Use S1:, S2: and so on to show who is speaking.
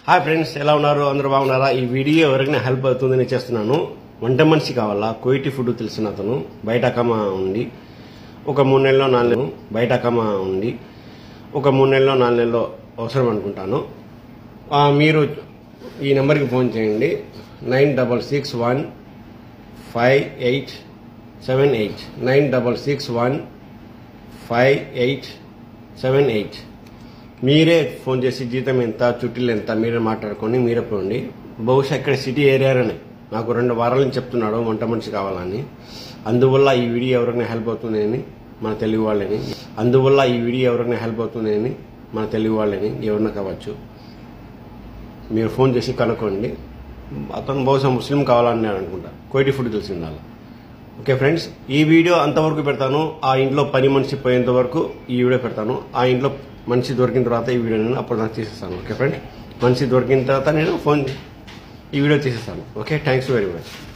S1: Hi friends, ఎలా ఉన్నారు? అందరూ బాగున్నారా? ఈ వీడియో ఎవరికైనా హెల్ప్ అవుతుందని చేస్తున్నాను. వంట మనిషి కావాలా? కోయిటి ఫుడ్ తెలిసిన అతను బయట అకమా ఉండి ఒక 3 నెలలో 4 నెలలు బయట అకమా ఉండి ఒక 3 నెలలో 4 నెలలో అవసరం అనుకుంటాను. మీరు ఈ నెంబర్కి ఫోన్ చేయండి. 96615878 96615878. మీరే ఫోన్ చేసి జీతం ఎంత, చుట్టీలు ఎంత మీరే మాట్లాడుకొని మీరే పోండి. బహుశా ఇక్కడ సిటీ ఏరియాలోనే నాకు 2 వారాల నుంచి చెప్తున్నాడు వంట మనిషి కావాలని. అందువల్ల ఈ వీడియో ఎవరైనా హెల్ప్ అవుతుందని మన తెలుగు వాళ్ళని ఎవరైనా కావచ్చు, మీరు ఫోన్ చేసి కనుక్కోండి. అతను బహుశా ముస్లిం కావాలన్నాడు అనుకుంటా. కోయిటి ఫుడ్ తెలిసి ఉండాలి. ఓకే ఫ్రెండ్స్, ఈ వీడియో అంతవరకు పెడతాను. ఆ ఇంట్లో పని మనిషి పోయేంత వరకు ఈ వీడియో పెడతాను. ఆ ఇంట్లో మనిషి దొరికిన తర్వాత ఈ వీడియో నేను అప్పుడు నాకు తీసేస్తాను. ఓకే ఫ్రెండ్స్, మనిషి దొరికిన తర్వాత నేను ఈ వీడియో తీసేస్తాను. Okay, thanks very much.